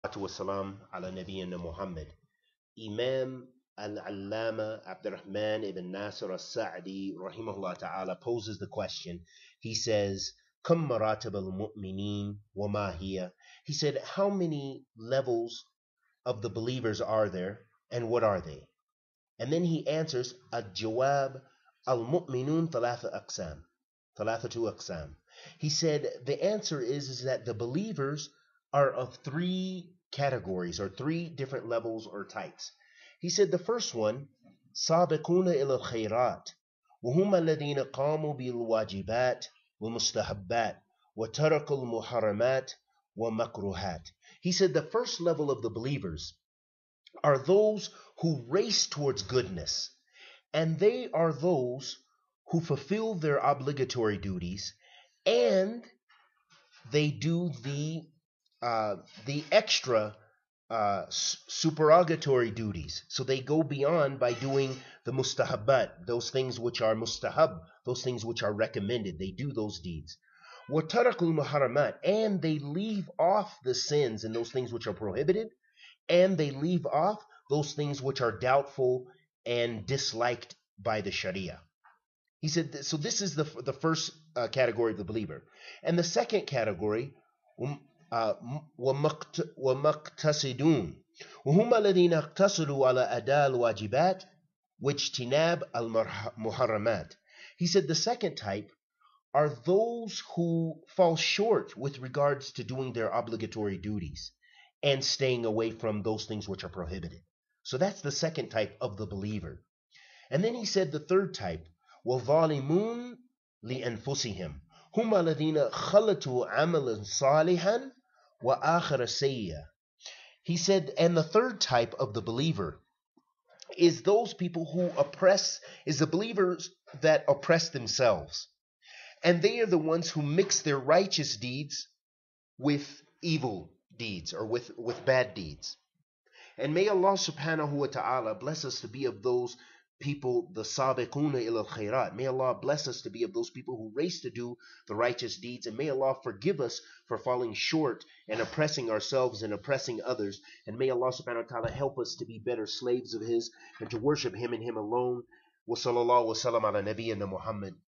والسلام على نبينا Muhammad. Imam Al-Allama Abdurrahman ibn Nasir al-Sa'di rahimahullah ta'ala poses the question. He says, Kam maratib al-mu'mineen wa ma hiya? He said, how many levels of the believers are there and what are they? And then he answers, Al-Jawab al-mu'minun thalatha aqsam. Thalathatu aqsam. He said, the answer is that the believers are of three categories or three different levels or types. He said the first one, سابقون إلى الخيرات وهم الذين قاموا بالواجبات والمستحبات وتركوا المحرمات ومكروهات. He said the first level of the believers are those who race towards goodness, and they are those who fulfill their obligatory duties and they do the extra supererogatory duties. So they go beyond by doing the mustahabbat, those things which are mustahab, those things which are recommended. They do those deeds. وَتَرَكُوا الْمُحَرَّمَاتِ, and they leave off the sins and those things which are prohibited, and they leave off those things which are doubtful and disliked by the Sharia. He said, so this is the first category of the believer. And the second category, وَمَقْتَصِدُونَ وَهُمَ الَّذِينَ اقْتَصِدُوا عَلَى أَدَاءِ الْوَاجِبَاتِ وَاجْتِنَابِ الْمُحَرَّمَاتِ. He said the second type are those who fall short with regards to doing their obligatory duties and staying away from those things which are prohibited. So that's the second type of the believer. And then he said the third type, وَظَالِمُونَ لِأَنفُسِهِمْ هُمَ الَّذِينَ خَلَطُوا عَمَلًا صَالِحًا وَآخَرَ سَيِّئًا. He said, and the third type of the believer is those people who is the believers that oppress themselves. And they are the ones who mix their righteous deeds with evil deeds or with bad deeds. And may Allah subhanahu wa ta'ala bless us to be of those people, the sabiquna ila al-khairat. May Allah bless us to be of those people who race to do the righteous deeds. And may Allah forgive us for falling short and oppressing ourselves and oppressing others. And may Allah subhanahu wa ta'ala help us to be better slaves of His and to worship Him and Him alone. Wa sallallahu wa sallam ala nabiyyina Muhammad.